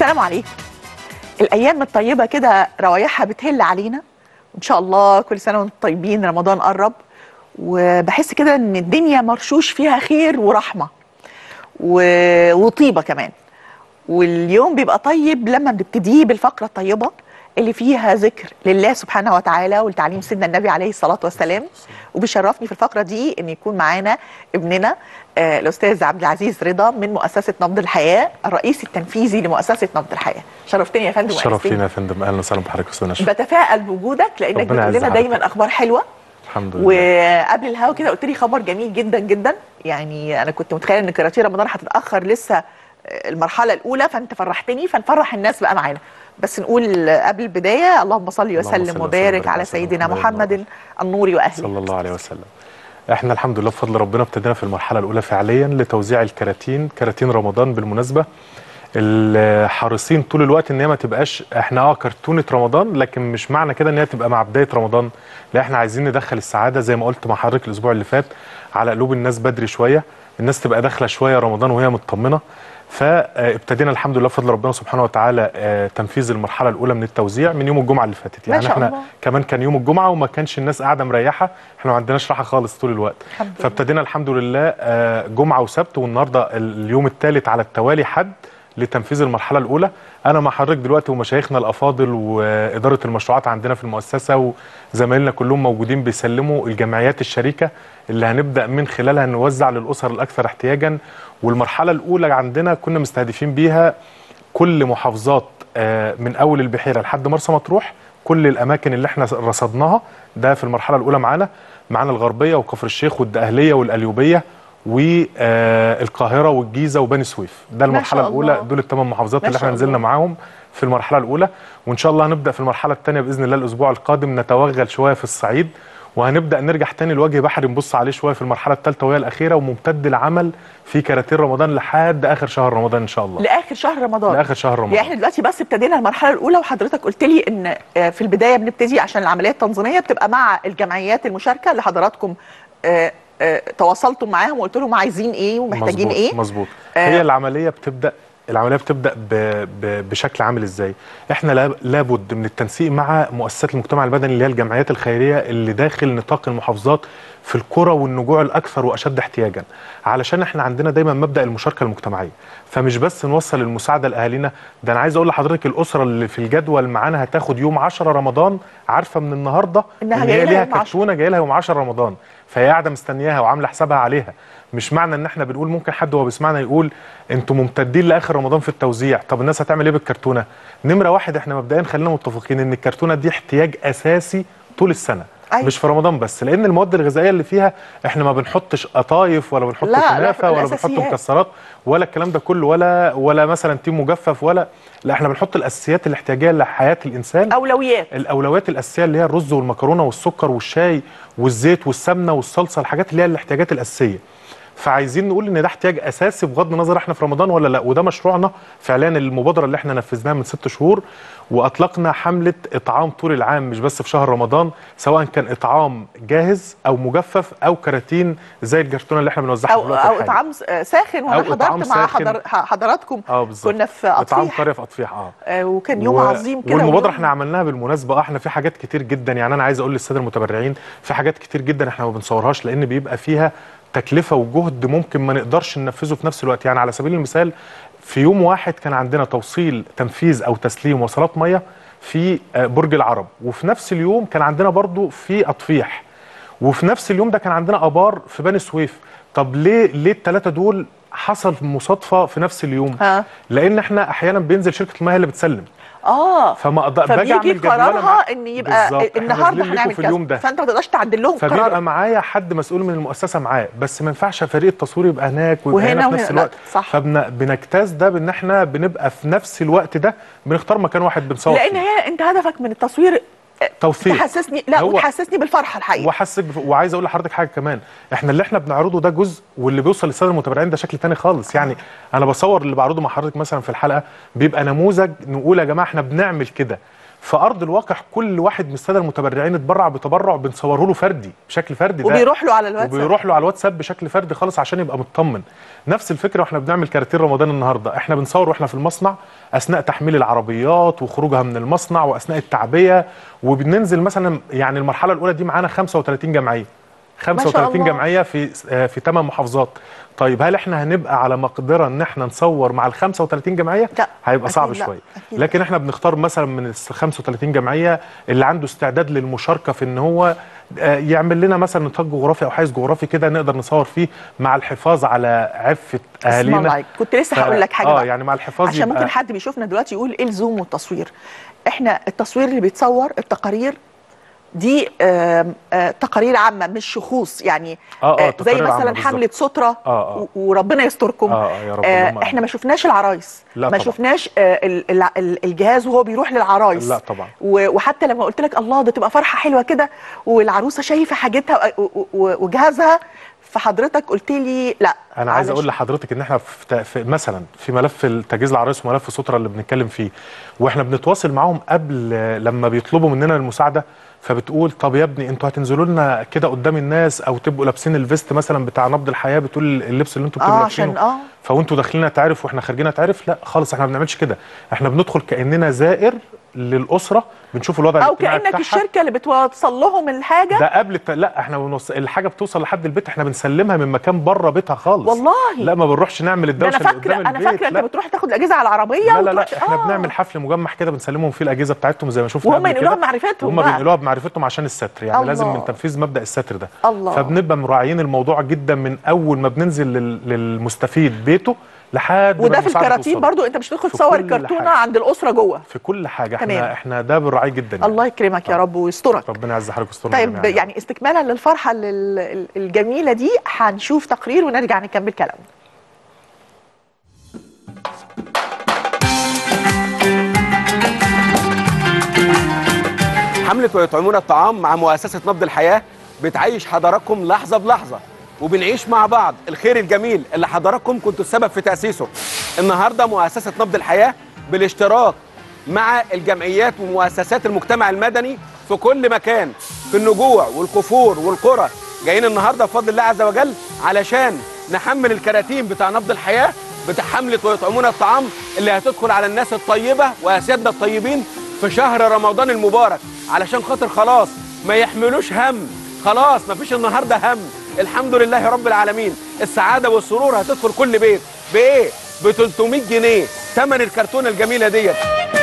السلام عليكم. الأيام الطيبة كده روايحها بتهل علينا، وإن شاء الله كل سنة وانتم طيبين. رمضان قرب وبحس كده إن الدنيا مرشوش فيها خير ورحمة وطيبة كمان. واليوم بيبقى طيب لما بنبتديه بالفقرة الطيبة اللي فيها ذكر لله سبحانه وتعالى والتعليم سيدنا النبي عليه الصلاة والسلام. وبيشرفني في الفقرة دي إن يكون معانا ابننا الأستاذ عبد العزيز رضا من مؤسسة نبض الحياة، الرئيس التنفيذي لمؤسسة نبض الحياة. شرفتني يا فندم. شرف لينا يا فندم، أهلا وسهلا بحضرتك أستاذ نشوى. بتفائل بوجودك لأنك بتقول لنا دايما أخبار حلوة. الحمد لله. وقبل الهوا كده قلت لي خبر جميل جدا جدا، يعني أنا كنت متخيلة إن كراتين رمضان هتتأخر لسه المرحلة الأولى، فأنت فرحتني، فنفرح الناس بقى معانا. بس نقول قبل البداية اللهم صل وسلم وبارك على سيدنا محمد النور وأهله صلى الله عليه وسلم. احنا الحمد لله بفضل ربنا ابتدينا في المرحلة الأولى فعليا لتوزيع الكراتين، كراتين رمضان بالمناسبة. الحريصين طول الوقت ان هي ما تبقاش احنا كرتونة رمضان، لكن مش معنى كده ان هي تبقى مع بداية رمضان، لا احنا عايزين ندخل السعادة زي ما قلت مع حضرتك الأسبوع اللي فات على قلوب الناس بدري شوية، الناس تبقى داخلة شوية رمضان وهي مطمنة. فابتدينا الحمد لله بفضل ربنا سبحانه وتعالى تنفيذ المرحله الاولى من التوزيع من يوم الجمعه اللي فاتت. يعني احنا الله. كمان كان يوم الجمعه وما كانش الناس قاعده مريحه، احنا ما عندناش راحه خالص طول الوقت. فابتدينا الحمد لله جمعه وسبت، والنهارده اليوم الثالث على التوالي حد لتنفيذ المرحله الاولى. انا مع حضرتك دلوقتي ومشايخنا الافاضل واداره المشروعات عندنا في المؤسسه وزمايلنا كلهم موجودين بيسلموا الجمعيات الشريكه اللي هنبدا من خلالها نوزع للاسر الاكثر احتياجا. والمرحله الاولى عندنا كنا مستهدفين بيها كل محافظات من اول البحيره لحد مرسى مطروح، كل الاماكن اللي احنا رصدناها ده في المرحله الاولى معانا الغربيه وكفر الشيخ والدقهليه والقليوبيه والقاهره والجيزه وبني سويف. ده المرحله الاولى، دول الثمان محافظات اللي احنا نزلنا معاهم في المرحله الاولى. وان شاء الله هنبدا في المرحله الثانيه باذن الله الاسبوع القادم، نتوغل شويه في الصعيد وهنبدا نرجع تاني لوجه بحري نبص عليه شويه في المرحله الثالثه وهي الاخيره، وممتد العمل في كراتين رمضان لحد اخر شهر رمضان ان شاء الله. لاخر شهر رمضان. لاخر شهر رمضان. يعني احنا دلوقتي بس ابتدينا المرحله الاولى، وحضرتك قلت لي ان في البدايه بنبتدي عشان العمليه التنظيميه بتبقى مع الجمعيات المشاركه اللي حضراتكم تواصلتم معاهم وقلت لهم عايزين ايه ومحتاجين مزبوط ايه. مظبوط. هي العمليه بتبدا بشكل عامل ازاي؟ احنا لابد من التنسيق مع مؤسسات المجتمع المدني اللي هي الجمعيات الخيريه اللي داخل نطاق المحافظات في القرى والنجوع الاكثر واشد احتياجا، علشان احنا عندنا دايما مبدا المشاركه المجتمعيه. فمش بس نوصل المساعده لاهالينا، ده انا عايز اقول لحضرتك الاسره اللي في الجدول معانا هتاخد يوم 10 رمضان عارفه من النهارده ان هي ليها كرتونه جايه لها يوم 10 رمضان، فهي قاعده مستنياها وعامله حسابها عليها. مش معنى ان احنا بنقول ممكن حد وهو بيسمعنا يقول انتوا ممتدين لاخر رمضان في التوزيع، طب الناس هتعمل ايه بالكرتونه؟ نمره واحد احنا مبدئيا خلينا متفقين ان الكرتونه دي احتياج اساسي طول السنه. أيوة. مش في رمضان بس، لان المواد الغذائيه اللي فيها احنا ما بنحطش قطايف ولا بنحط كنافه ولا بنحط مكسرات ولا الكلام ده كله ولا مثلا تيم مجفف لا احنا بنحط الاساسيات الاحتياجيه لحياه الانسان. الاولويات الاساسيه اللي هي الرز والمكرونه والسكر والشاي والزيت والسمنه والصلصه، الحاجات اللي هي الاحتياجات الاساسيه. فعايزين نقول ان ده احتياج اساسي بغض النظر احنا في رمضان ولا لا، وده مشروعنا فعليا المبادره اللي احنا نفذناها من 6 شهور، واطلقنا حمله اطعام طول العام مش بس في شهر رمضان، سواء كان اطعام جاهز او مجفف او كراتين زي الكرتونه اللي احنا بنوزعها دلوقتي او اطعام ساخن. وانا حضرت مع حضراتكم كنا في اطفيح، اطعام قريه في اطفيح وكان يوم عظيم كده. والمبادره احنا عملناها بالمناسبه احنا في حاجات كتير جدا، يعني انا عايز اقول للساده المتبرعين في حاجات كتير جدا احنا ما بنصورهاش لان بيبقى فيها تكلفه وجهد ممكن ما نقدرش ننفذه في نفس الوقت. يعني على سبيل المثال في يوم واحد كان عندنا تنفيذ او تسليم وصلات ميه في برج العرب، وفي نفس اليوم كان عندنا برضو في اطفيح، وفي نفس اليوم ده كان عندنا ابار في بني سويف. طب ليه الثلاثه دول حصل مصادفه في نفس اليوم؟ لان احنا احيانا بينزل شركه المياه اللي بتسلم فما باجي اعمل قرارها ان يبقى النهارده هنعمل كذا، فانت ما تقدرش تعدل لهم قرار. فبيبقى معايا حد مسؤول من المؤسسه معاه، بس ما ينفعش فريق التصوير يبقى هناك ويبقى هنا في نفس الوقت. فبنجتاز ده بان احنا بنبقى في نفس الوقت ده بنختار مكان واحد بنصور لان هي انت هدفك من التصوير توثيق تحسسني وتحسسني بالفرحه الحقيقه. وعايز اقول لحضرتك حاجه كمان، احنا اللي احنا بنعرضه ده جزء، واللي بيوصل للساده المتابعين ده شكل تاني خالص. يعني انا بصور اللي بعرضه مع حضرتك مثلا في الحلقه بيبقى نموذج نقول يا جماعه احنا بنعمل كده، في ارض الواقع كل واحد من الساده المتبرعين اتبرع بتبرع بنصوره له فردي بشكل فردي، وبيروح له على الواتساب، وبيروح له على الواتساب بشكل فردي خالص عشان يبقى مطمن. نفس الفكره واحنا بنعمل كراتين رمضان النهارده، احنا بنصور واحنا في المصنع اثناء تحميل العربيات وخروجها من المصنع واثناء التعبئه، وبننزل مثلا يعني المرحله الاولى دي معانا 35 جمعيه، 35 جمعيه في 8 محافظات. طيب هل احنا هنبقى على مقدره ان احنا نصور مع ال 35 جمعيه؟ لا هيبقى صعب شويه، لكن احنا بنختار مثلا من ال 35 جمعيه اللي عنده استعداد للمشاركه في ان هو يعمل لنا مثلا نطاق جغرافي او حيز جغرافي كده نقدر نصور فيه مع الحفاظ على عفه اهالينا. كنت لسه هقول لك حاجه بقى. يعني مع الحفاظ عشان ممكن حد بيشوفنا دلوقتي يقول ايه لزوم التصوير. احنا التصوير اللي بيتصور التقارير دي تقارير عامه مش شخوص يعني زي مثلا حمله ستره وربنا يستركم. يا رب احنا ما شفناش العرايس، ما شفناش الجهاز وهو بيروح للعرايس. لا طبعا. وحتى لما قلت لك الله ده تبقى فرحه حلوه كده والعروسه شايفه حاجتها وجهازها، فحضرتك قلت لي لا. انا عايز اقول لحضرتك ان احنا في مثلا في ملف تجهيز العرايس وملف ستره اللي بنتكلم فيه، واحنا بنتواصل معاهم قبل لما بيطلبوا مننا المساعده، فبتقول طب يا ابني انتوا هتنزلوا لنا كده قدام الناس او تبقوا لابسين الفيست مثلا بتاع نبض الحياه، بتقول اللبس اللي انتوا بتبقوا لابسينه فوانتوا داخلين اتعرف واحنا خارجين اتعرف. لا خالص، احنا ما بنعملش كده، احنا بندخل كاننا زائر للاسره، بنشوف الوضع الاجتماعي بتاعها، او كانك الشركه اللي بتوصل لهم الحاجه ده قبل لا احنا الحاجه بتوصل لحد البيت، احنا بنسلمها من مكان بره بيتها خالص. والله لا ما بنروحش نعمل الدوشه اللي قدام البيت. انا فاكره انت بتروح تاخد الاجهزه على العربيه لا احنا بنعمل حفل مجمع كده بنسلمهم فيه الاجهزه بتاعتهم زي ما شفنا وهم ينقلوها بمعرفتهم، هم بينقلوها بمعرفتهم عشان الستر يعني. لازم من تنفيذ مبدا الستر ده. فبنبقى مراعيين الموضوع جدا من اول ما بننزل للمستفيد بيته لحد وده في الكراتين برضو. انت مش تدخل تصور الكرتونه عند الاسره جوه في كل حاجه. احنا ده بنراعيه جدا يعني. الله يكرمك يا رب ويسترك، ربنا يعز حضرتك ويسترنا. طيب يعني استكمالا للفرحه الجميله دي هنشوف تقرير ونرجع نكمل كلامنا. حملة ويطعمون الطعام مع مؤسسة نبض الحياة بتعيش حضراتكم لحظة بلحظة، وبنعيش مع بعض الخير الجميل اللي حضراتكم كنتوا السبب في تأسيسه. النهاردة مؤسسة نبض الحياة بالاشتراك مع الجمعيات ومؤسسات المجتمع المدني في كل مكان في النجوع والكفور والقرى، جايين النهاردة بفضل الله عز وجل علشان نحمل الكراتين بتاع نبض الحياة بتاع حملة ويطعمون الطعام اللي هتدخل على الناس الطيبة وأسيادنا الطيبين في شهر رمضان المبارك، علشان خاطر خلاص ما يحملوش هم، خلاص ما فيش النهارده هم. الحمد لله رب العالمين، السعاده والسرور هتدخل كل بيت بايه؟ ب 300 جنيه ثمن الكرتونه الجميله ديت.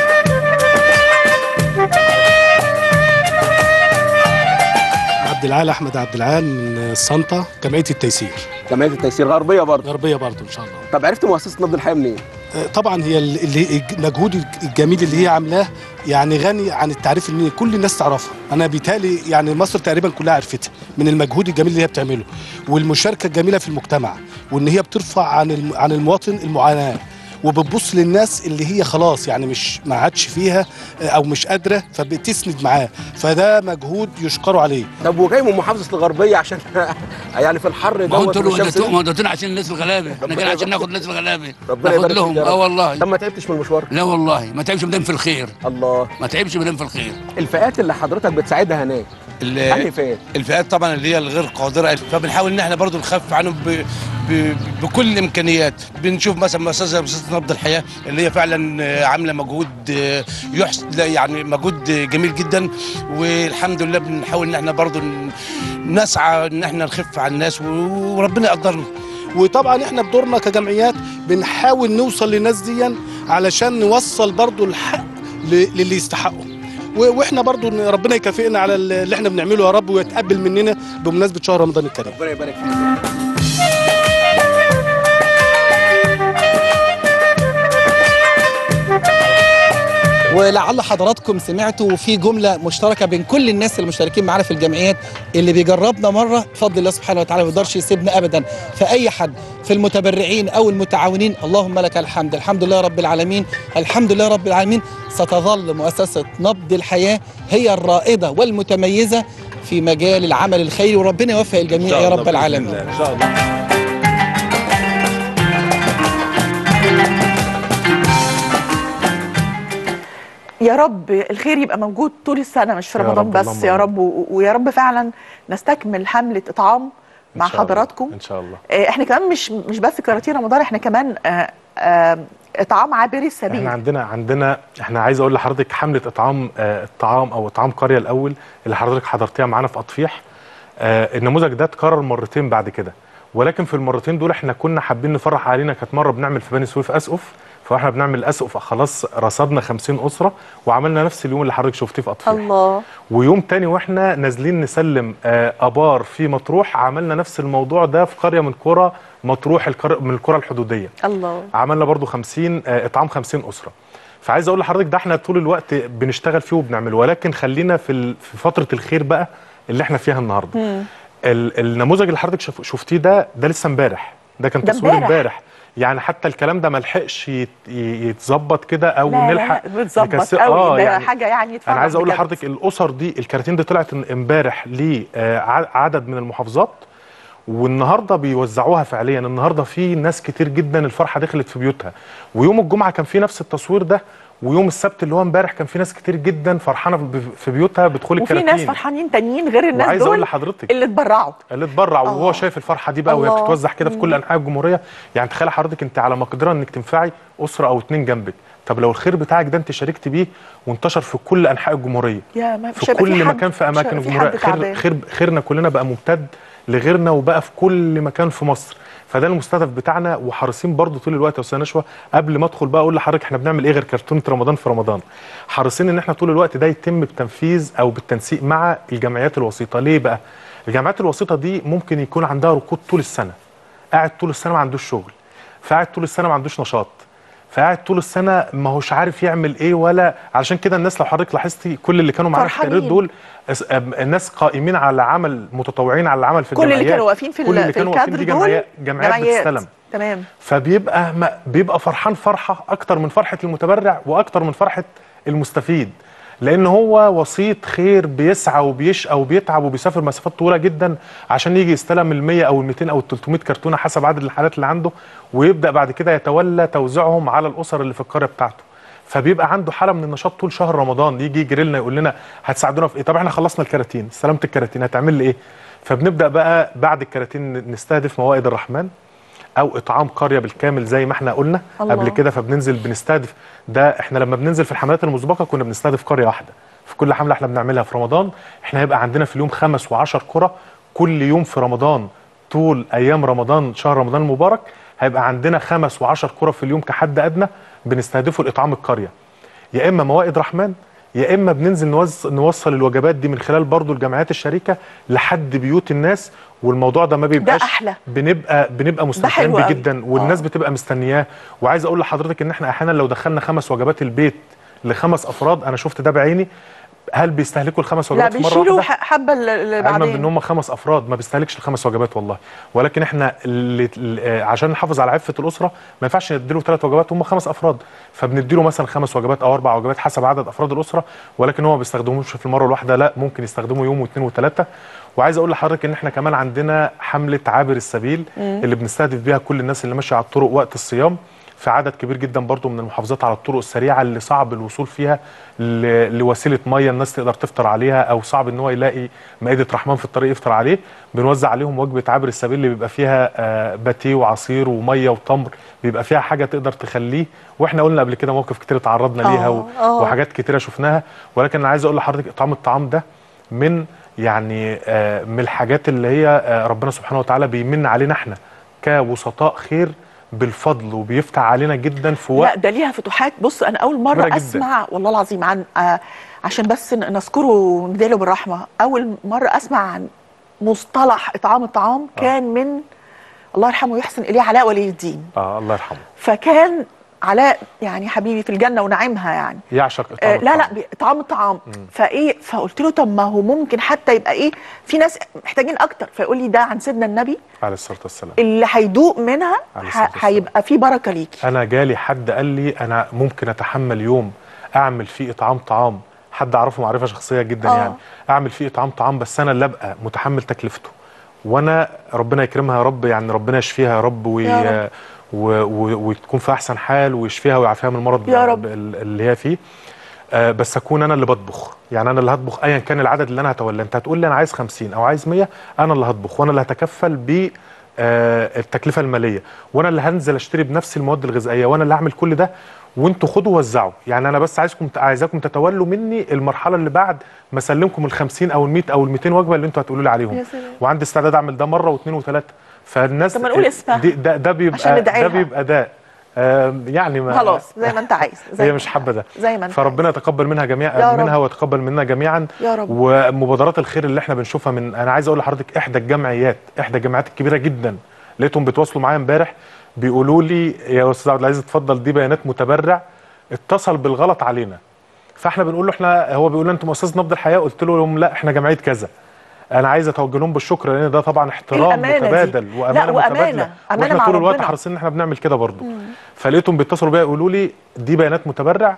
احمد عبد العال من الصنطه، جمعيه التيسير. جمعيه التيسير غربيه برضه؟ غربيه برضه ان شاء الله. طب عرفت مؤسسه نبض الحياه منين؟ طبعا هي المجهود الجميل اللي هي عاملاه يعني غني عن التعريف، ان كل الناس تعرفها. انا بيتهيألي يعني مصر تقريبا كلها عرفتها من المجهود الجميل اللي هي بتعمله والمشاركه الجميله في المجتمع، وان هي بترفع عن المواطن المعاناه وبتبص للناس اللي هي خلاص يعني مش ما عادش فيها او مش قادره فبتسند معاه، فده مجهود يشكروا عليه. طب وجاي من محافظه الغربيه عشان يعني في الحر ده؟ ما انتوا عشان الناس الغلابه، احنا جايين عشان ناخد الناس الغلابه ناخد لهم. والله. طب ما تعبتش من المشوار؟ لا والله ما تعبش مدام في الخير. الله ما تعبش مدام في الخير. الفئات اللي حضرتك بتساعدها هناك انهي فئات؟ الفئات طبعا اللي هي الغير قادره، فبنحاول ان احنا برضو نخفف عنهم بكل الامكانيات. بنشوف مثلا مؤسسه نبض الحياه اللي هي فعلا عامله مجهود يعني مجهود جميل جدا، والحمد لله بنحاول ان احنا برضو نسعى ان احنا نخف على الناس وربنا يقدرنا. وطبعا احنا بدورنا كجمعيات بنحاول نوصل للناس دي علشان نوصل برضو الحق للي يستحقوا، واحنا برضو ربنا يكافئنا على اللي احنا بنعمله يا رب ويتقبل مننا بمناسبه شهر رمضان الكريم. ربنا يبارك فيك. ولعل حضراتكم سمعتوا في جملة مشتركة بين كل الناس المشتركين معانا في الجمعيات، اللي بيجربنا مرة بفضل الله سبحانه وتعالى ما يقدرش يسيبنا أبدا. فأي حد في المتبرعين أو المتعاونين اللهم لك الحمد، الحمد لله رب العالمين، الحمد لله رب العالمين. ستظل مؤسسة نبض الحياة هي الرائدة والمتميزة في مجال العمل الخيري، وربنا يوفق الجميع يا رب العالمين إن شاء الله. يا رب الخير يبقى موجود طول السنه مش في يا رمضان رب، بس اللهم يا آمين. رب، ويا رب فعلا نستكمل حمله اطعام مع إن شاء الله. حضراتكم. ان شاء الله. احنا كمان مش بس كراتين رمضان، احنا كمان اطعام عابري السبيل. احنا عندنا احنا عايز اقول لحضرتك حمله اطعام الطعام او اطعام قريه الاول اللي حضرتك حضرتيها معانا في اطفيح. النموذج ده اتكرر مرتين بعد كده، ولكن في المرتين دول احنا كنا حابين نفرح علينا. كانت مره بنعمل في بني سويف اسقف، فاحنا بنعمل اسقف خلاص رصدنا 50 اسره وعملنا نفس اليوم اللي حضرتك شفتيه في اطفيح. الله. ويوم تاني واحنا نازلين نسلم ابار في مطروح عملنا نفس الموضوع ده في قريه من قرى مطروح، من القرى الحدوديه. الله. عملنا برضو 50 اطعام 50 اسره. فعايز اقول لحضرتك ده احنا طول الوقت بنشتغل فيه وبنعمله، ولكن خلينا في فتره الخير بقى اللي احنا فيها النهارده. النموذج اللي حضرتك شفتيه ده لسه امبارح، ده كان تصوير امبارح. يعني حتى الكلام ده ما لحقش يتظبط كده او لا نلحق لا بتظبط قوي. ده يعني حاجه يعني يتفرج. انا عايز اقول بجد. لحضرتك الاسر دي الكراتين دي طلعت امبارح لعدد من المحافظات، والنهارده بيوزعوها فعليا. النهارده في ناس كتير جدا الفرحه دخلت في بيوتها، ويوم الجمعه كان في نفس التصوير ده، ويوم السبت اللي هو امبارح كان في ناس كتير جدا فرحانه في بيوتها بدخول الكراتين. وفي ناس فرحانين تانيين غير الناس وعايز دول اقول لحضرتك اللي اتبرعوا وهو شايف الفرحه دي بقى وهي بتتوزع كده في كل انحاء الجمهوريه. يعني تخيل حضرتك انت على مقدره انك تنفعي اسره او اتنين جنبك، طب لو الخير بتاعك ده انت شاركت بيه وانتشر في كل انحاء الجمهوريه، في كل مكان في اماكن الجمهوريه، خيرنا كلنا بقى ممتد لغيرنا وبقى في كل مكان في مصر. فده المستهدف بتاعنا، وحريصين برضو طول الوقت يا استاذ نشوى. قبل ما ادخل بقى اقول لحضرتك احنا بنعمل ايه غير كرتونه رمضان في رمضان، حريصين ان احنا طول الوقت ده يتم بالتنفيذ او بالتنسيق مع الجمعيات الوسيطه. ليه بقى؟ الجمعيات الوسيطه دي ممكن يكون عندها ركود طول السنه، قاعد طول السنه ما عندوش شغل، فقاعد طول السنه ما عندوش نشاط، فقاعد طول السنه ما هوش عارف يعمل ايه. ولا علشان كده الناس لو حضرتك لاحظتي كل اللي كانوا معانا في التقرير دول الناس قائمين على عمل، متطوعين على العمل في الجمعيات. كل اللي كانوا واقفين في الكادر دي جمعيات بتستلم. تمام. فبيبقى فرحان فرحه اكتر من فرحه المتبرع واكتر من فرحه المستفيد، لان هو وسيط خير بيسعى وبيشقى وبيتعب وبيسافر مسافات طويله جدا عشان يجي يستلم ال100 او ال200 او ال300 كرتونه حسب عدد الحالات اللي عنده، ويبدا بعد كده يتولى توزيعهم على الاسر اللي في القريه بتاعته. فبيبقى عنده حاله من النشاط طول شهر رمضان، يجي يجري لنا يقول لنا هتساعدونا في ايه؟ طب احنا خلصنا الكراتين، استلمت الكراتين، هتعمل لي ايه؟ فبنبدا بقى بعد الكراتين نستهدف موائد الرحمن او اطعام قريه بالكامل زي ما احنا قلنا قبل كده. فبننزل بنستهدف ده. احنا لما بننزل في الحملات المسبقه كنا بنستهدف قريه واحده في كل حمله احنا بنعملها في رمضان. احنا هيبقى عندنا في اليوم 5 و10 قرى كل يوم في رمضان، طول ايام رمضان شهر رمضان المبارك هيبقى عندنا 5 و10 قرى في اليوم كحد ادنى بنستهدفه الاطعام القريه، يا اما موائد رحمن يا اما بننزل نوصل الوجبات دي من خلال برضو الجمعيات الشريكه لحد بيوت الناس. والموضوع ده ما بيبقاش، ده أحلى. بنبقى مستمتعين بيه جدا، والناس بتبقى مستنياه. وعايز اقول لحضرتك ان احنا احيانا لو دخلنا 5 وجبات البيت ل5 افراد، انا شفت ده بعيني، هل بيستهلكوا ال5 وجبات لا في مره واحده؟ بيشيلوا حبه اللي بعدين. علما ان هم 5 افراد ما بيستهلكش ال5 وجبات والله. ولكن احنا عشان نحافظ على عفه الاسره ما ينفعش نديله 3 وجبات، هم 5 افراد، فبنديله مثلا 5 وجبات او 4 وجبات حسب عدد افراد الاسره. ولكن هو ما بيستخدموش في المره الواحده، لا ممكن يستخدموا يوم واثنين وثلاثه. وعايز اقول لحضرتك ان احنا كمان عندنا حمله عابر السبيل اللي بنستهدف بيها كل الناس اللي ماشيه على الطرق وقت الصيام، في عدد كبير جدا برضو من المحافظات على الطرق السريعه اللي صعب الوصول فيها لوسيله ميه الناس تقدر تفطر عليها، او صعب ان هو يلاقي مائده رحمن في الطريق يفطر عليه. بنوزع عليهم وجبه عابر السبيل اللي بيبقى فيها باتيه وعصير وميه وتمر، بيبقى فيها حاجه تقدر تخليه. واحنا قلنا قبل كده مواقف كتير تعرضنا ليها وحاجات كتيره شفناها. ولكن انا عايز اقول لحضرتك اطعام الطعام ده من من الحاجات اللي هي ربنا سبحانه وتعالى بيمن علينا احنا كوسطاء خير بالفضل، وبيفتح علينا جدا في وقت. لا ده ليها فتوحات. بص انا اول مره اسمع والله العظيم عن عشان بس نذكره ونديله بالرحمه، اول مره اسمع عن مصطلح اطعام الطعام كان من الله يرحمه ويحسن اليه علاء ولي الدين. الله يرحمه. فكان علاء يعني حبيبي في الجنه ونعيمها، يعني يعشق اطعام لا لا اطعام الطعام. فقلت له طب ما هو ممكن حتى يبقى ايه، في ناس محتاجين اكتر، فيقول لي ده عن سيدنا النبي عليه الصلاه والسلام، اللي هيدوق منها هيبقى في بركه ليكي. انا جالي حد قال لي انا ممكن اتحمل يوم اعمل فيه اطعام طعام، حد اعرفه معرفه شخصيه جدا يعني، اعمل فيه اطعام طعام بس انا اللي ابقى متحمل تكلفته، وانا ربنا يكرمها يا رب، يعني ربنا يشفيها يا رب وتكون في احسن حال ويشفيها ويعافيها من المرض يا رب اللي هي فيه. بس اكون انا اللي بطبخ، يعني انا اللي هطبخ ايا كان العدد اللي انا هتولاه. انت هتقول لي انا عايز 50 او عايز 100، انا اللي هطبخ وانا اللي هتكفل ب التكلفه الماليه، وانا اللي هنزل اشتري بنفس المواد الغذائيه، وانا اللي هعمل كل ده، وانتوا خدوا وزعوا. يعني انا بس عايزاكم تتولوا مني المرحله اللي بعد ما اسلمكم ال 50 او ال 100 او ال 200 وجبه اللي انتوا هتقولوا لي عليهم، وعندي استعداد اعمل ده مره واثنين وثلاثه. فالناس طب ما نقول اسمها ده بيبقى ده يعني ما خلاص زي ما انت عايز، هي مش حابه ده، زي ما انت فربنا يتقبل منها منها ويتقبل مننا جميعا يا رب. ومبادرات الخير اللي احنا بنشوفها انا عايز اقول لحضرتك احدى الجمعيات الكبيره جدا، لقيتهم بيتواصلوا معايا امبارح بيقولوا لي يا استاذ عبد العزيز اتفضل دي بيانات متبرع اتصل بالغلط علينا. فاحنا بنقول له هو بيقول لنا انتم مؤسسه نبض الحياه، قلت لهم لا احنا جمعيه كذا. انا عايز اتوجه لهم بالشكر لان ده طبعا احترام متبادل وامانه متبادله، واحنا طول الوقت حريصين ان احنا بنعمل كده برضه. فلقيتهم بيتصلوا بيا يقولوا لي دي بيانات متبرع،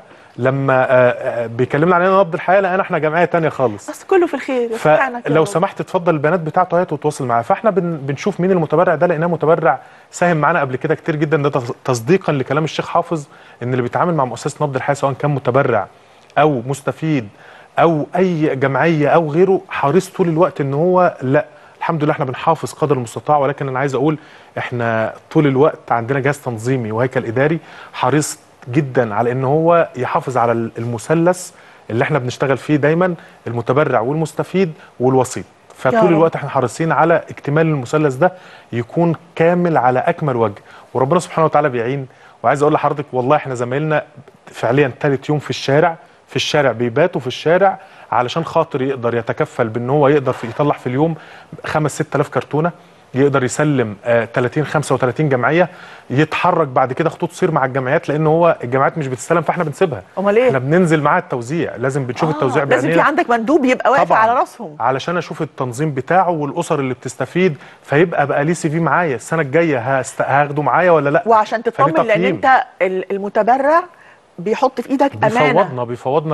لما بيكلمنا علينا نبض الحياه لقينا احنا جمعيه ثانيه خالص. بس كله في الخير. فلو سمحت اتفضل البيانات بتاعته اهي وتواصل معاه. فاحنا بنشوف مين المتبرع ده، لقيناه متبرع ساهم معانا قبل كده كتير جدا. ده تصديقا لكلام الشيخ حافظ ان اللي بيتعامل مع مؤسسه نبض الحياه سواء كان متبرع او مستفيد او اي جمعيه او غيره حريص طول الوقت ان هو لا الحمد لله احنا بنحافظ قدر المستطاع. ولكن انا عايز اقول احنا طول الوقت عندنا جهاز تنظيمي وهيكل اداري حريص جدا على ان هو يحافظ على المثلث اللي احنا بنشتغل فيه دايما، المتبرع والمستفيد والوسيط. فطول الوقت احنا حريصين على اكتمال المثلث ده يكون كامل على اكمل وجه، وربنا سبحانه وتعالى بيعين. وعايز اقول لحضرتك والله احنا زمايلنا فعليا ثالث يوم في الشارع بيباتوا في الشارع علشان خاطر يقدر يتكفل بان هو يقدر يطلع في اليوم 5-6000 كرتونه، يقدر يسلم 30-35 جمعيه، يتحرك بعد كده خطوط سير مع الجمعيات، لان هو الجمعيات مش بتستلم فاحنا بنسيبها. امال ايه؟ احنا بننزل معاها التوزيع، لازم بنشوف التوزيع بعينينا. لازم في عندك مندوب يبقى واقف على راسهم علشان اشوف التنظيم بتاعه والاسر اللي بتستفيد، فيبقى بقى ليه CV معايا السنه الجايه هاخده معايا ولا لا، وعشان تطمن لان انت المتبرع بيحط في ايدك امانه،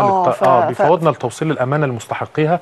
بيفوضنا لتوصيل الامانه لمستحقيها.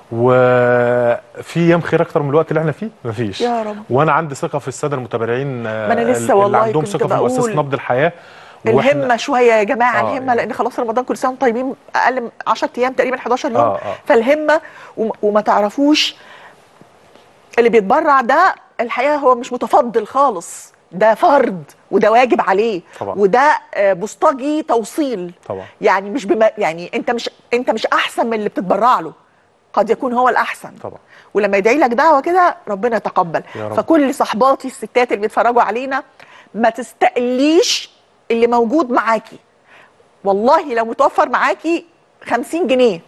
وفي ايام خير اكتر من الوقت اللي احنا فيه مفيش يا رب. وانا عندي ثقه في الساده المتبرعين ما انا لسه والله اللي عندهم ثقه في مؤسسه نبض الحياه. الهمه شويه يا جماعه، الهمه لان خلاص رمضان كل سنه وانتم طيبين، اقل من 10 ايام تقريبا 11 يوم. فالهمه وما تعرفوش اللي بيتبرع ده الحقيقه هو مش متفضل خالص، ده فرض وده واجب عليه طبعا. وده بوسطجي توصيل طبعا. يعني مش يعني انت مش احسن من اللي بتتبرع له، قد يكون هو الاحسن طبعا. ولما يدعي لك دعوه كده ربنا يتقبل. فكل صحباتي الستات اللي بيتفرجوا علينا ما تستقليش اللي موجود معاكي، والله لو متوفر معاكي 50 جنيه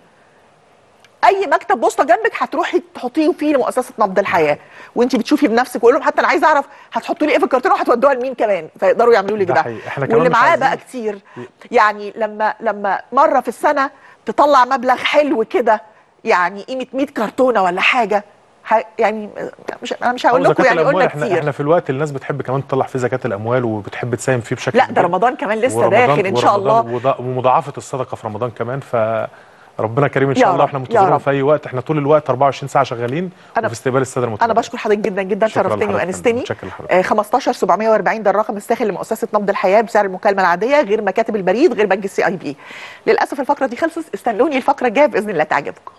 اي مكتب بوسطه جنبك هتروحي تحطيه فيه لمؤسسه نبض الحياه، وانت بتشوفي بنفسك وقول لهم حتى انا عايزه اعرف هتحطوا لي ايه في الكرتونه وهتودوها لمين كمان، فيقدروا يعملوا لك ده. واللي معاه بقى كتير، يعني لما مره في السنه تطلع مبلغ حلو كده يعني قيمه 100 كرتونه ولا حاجه، يعني انا مش هقول لكم يعني قلنا كتير. احنا في الوقت الناس بتحب كمان تطلع فيه زكاه الاموال وبتحب تساهم فيه بشكل لا ده رمضان كمان لسه داخل ان شاء الله، ومضاعفه الصدقه في رمضان كمان. ربنا كريم ان شاء الله. احنا منتظرين في اي وقت، احنا طول الوقت 24 ساعه شغالين وفي استقبال الساده المتابعين. انا بشكر حضرتك جدا جدا، شرفتني وانستني. 15740 ده الرقم الساخن لمؤسسه نبض الحياه بسعر المكالمه العاديه، غير مكاتب البريد، غير بنك CIB. للاسف الفقره دي خلصت، استنوني الفقره الجايه باذن الله تعجبكم.